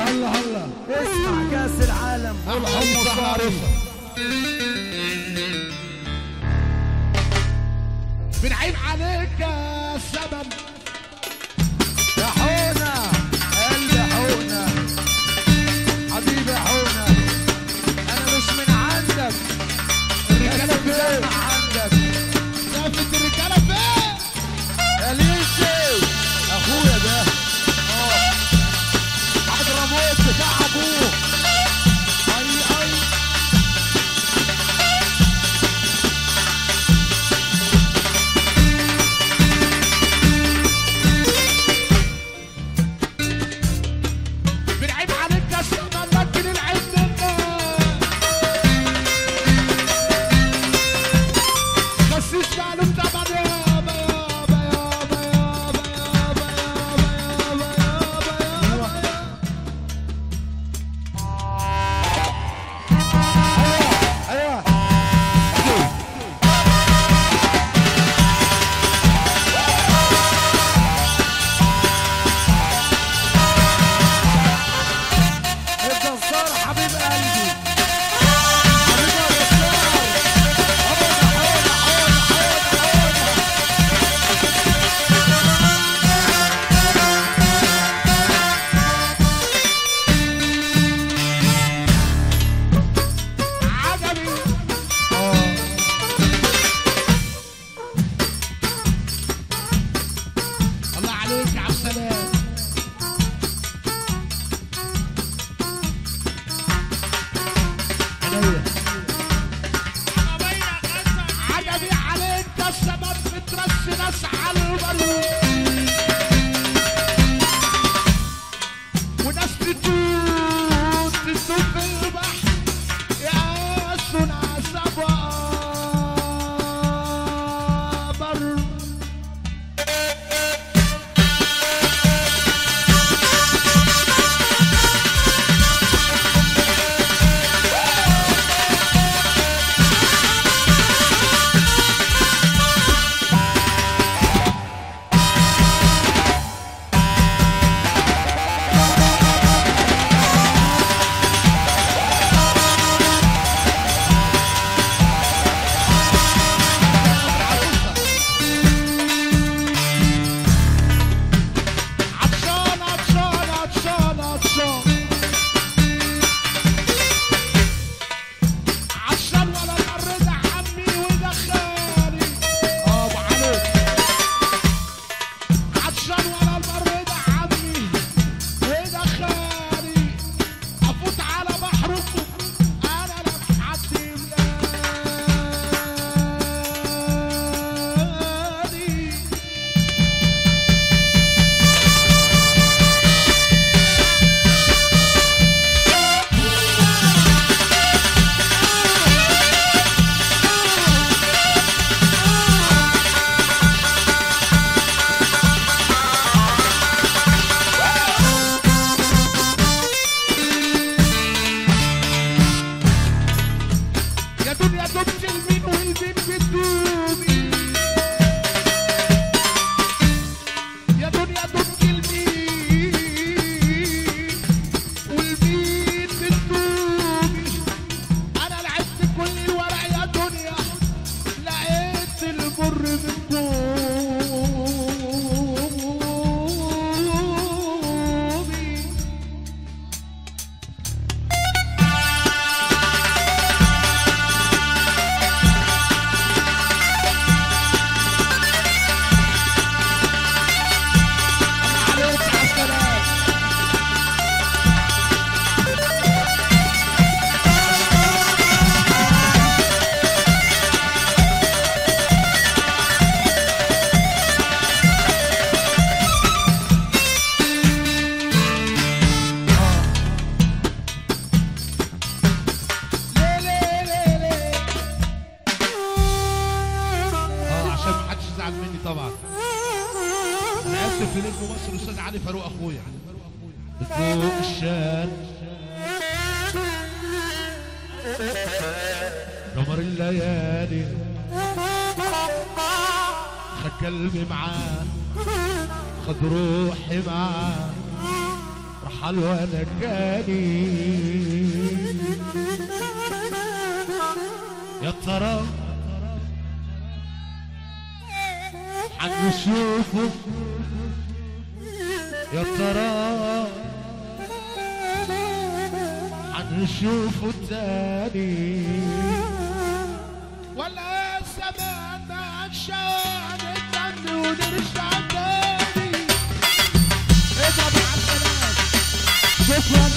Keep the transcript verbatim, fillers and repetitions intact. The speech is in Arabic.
هلا هلا اسمع كاس العالم والحمص عارفها. بنعيب عليك يا سبب يا حونة قلبي حونة حبيبي حونة، انا مش من عندك، الرجاله فين؟ من عندك شافت الرجاله فين؟ يا ليسي اخويا ده اه حضرموت بتاع ابوه. اي اي بنعيب عليك يا سبب لكن العيب منا. خسيس معلوم طبعا يابا يابا يابا يابا يابا يابا يابا يابا يابا. ايوه الجزار حبيب قلبي حبيبي يا جزار حونة حونة حونة حونة عجبي. الله عليك يا عبد السلام. عينيا. عجبي عليك ده السبب بترش ناس على البر وناس تتوت تسوق في البحر يا صنع سبا بر. عطشان عطشان عطشان عطشان عطشان ولا مر ده عمي وده خالي. اه ابو علي عطشان ولا مر ده عمي وده خالي. افوت على بحركم انا لا حد يملاني. يا دنيا دمت المين والمين بتدوبي. يا دنيا دمت المين والمين بتدوبي. انا لعبت كل الورق يا دنيا لقيت البر من دوبي. عليك يا السلام. ليه ليه ليه ليه. اه عشان ما حدش يزعل مني طبعا. انا اسف في نجم مصر الاستاذ علي فاروق اخويا. بتفوق الشان قمر الليالي خد قلبي معاه خد روحي معاه راح حلوة نجاني يا ترى حنشوفه يا ترى حنشوفه تاني ولا زمان عشان الدم ونرجع تاني. اضرب على السلام. شكرا